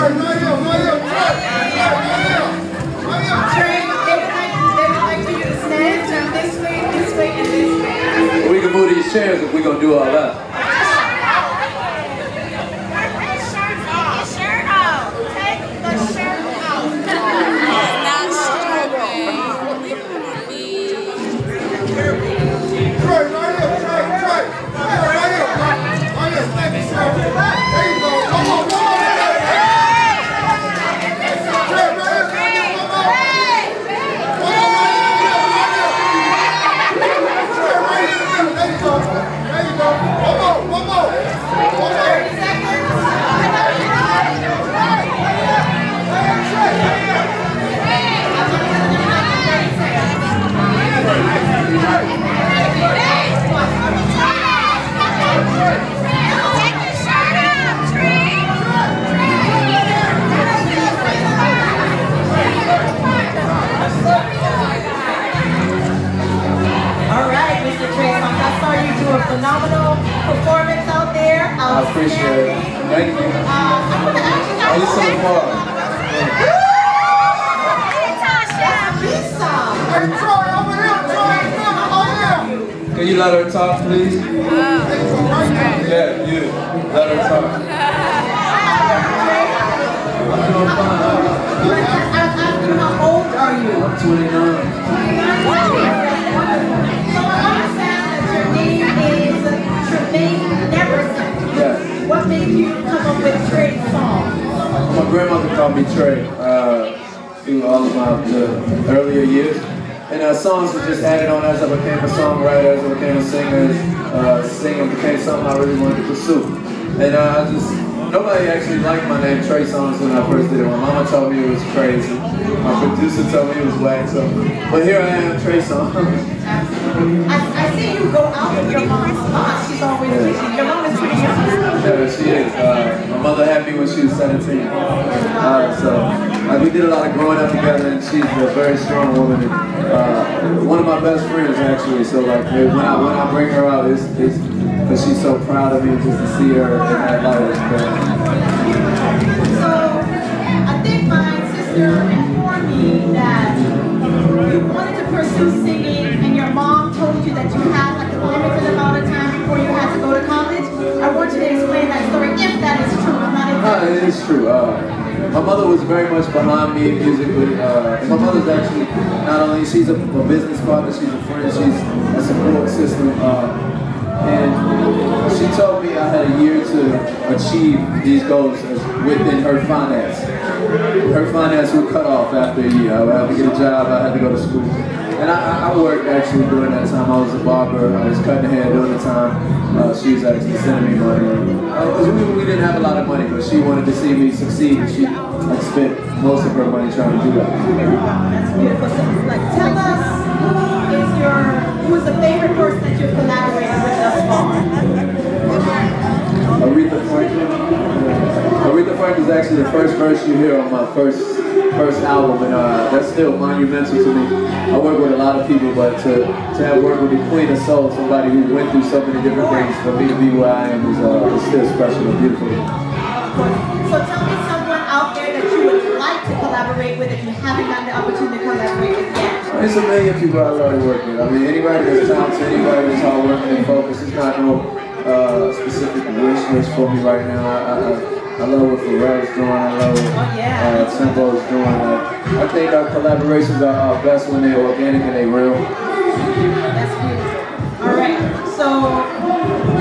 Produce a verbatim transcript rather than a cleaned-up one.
Trey, they would like, they would like for you to stand down this way, this way, and this way. We can move these chairs if we're going to do all that. Phenomenal performance out there. I appreciate it. Thank you. Uh, I'm going to ask you guys. Oh, you're so far. Can you let her talk, please? Oh, yeah, you. Let her talk. I'm doing fine. How old are you? I'm twenty-nine. What made you come up with Trey Songz? My grandmother called me Trey uh, through all of my the earlier years. And uh, songs were just added on as I became a songwriter, as I became a singer. Uh, singing became something I really wanted to pursue. And uh, I just, nobody actually liked my name Trey Songz when I first did it. My mama told me it was crazy. My producer told me it was whack. So, but here I am, Trey Songz. I, I see you go out with your mom's spot. She's always teaching. Your mom is pretty young. Yeah, she is. Uh, my mother had me when she was seventeen. Uh, so uh, we did a lot of growing up together, and she's a very strong woman. And, uh, one of my best friends, actually. So like when I when I bring her out, it's because she's so proud of me just to see her in that light. So I think my sister informed me that you wanted to pursue singing, and your mom told you that you had like a limited amount of time before you had to go to college. I want you to explain that story, if that is true. I'm not uh, it is true. Uh, my mother was very much behind me musically. Uh, and my mother's actually, not only, she's a, a business partner, she's a friend, she's a support system. Uh, and she told me I had a year to achieve these goals as within her finance. Her finance would cut off after a year. I would have to get a job, I had to go to school. And I, I worked actually during that time. I was a barber, I was cutting hair during the time. Uh, she was actually sending me money. Uh, we, we didn't have a lot of money, but she wanted to see me succeed, and she like, spent most of her money trying to do that. That's beautiful. So, like, tell us who is your, who is the favorite person that you've collaborated with thus far? Aretha Franklin. Aretha Franklin is actually the first verse you hear on my first first album, and uh, that's still monumental to me. I work with a lot of people, but to, to have worked with the Queen of Soul, somebody who went through so many different things, for me to be where I am is, uh, is still special and beautiful. So tell me someone out there that you would like to collaborate with if you haven't gotten the opportunity to collaborate with yet. There's a million people I love to work with. I mean, anybody that's talented, anybody that's hard working and focused, it's not no uh, specific wish list for me right now. I, I, I love what Pharrell's doing, I love what uh, Tempo's doing. Like, I think our collaborations are, are best when they're organic and they're real. That's beautiful. Alright, so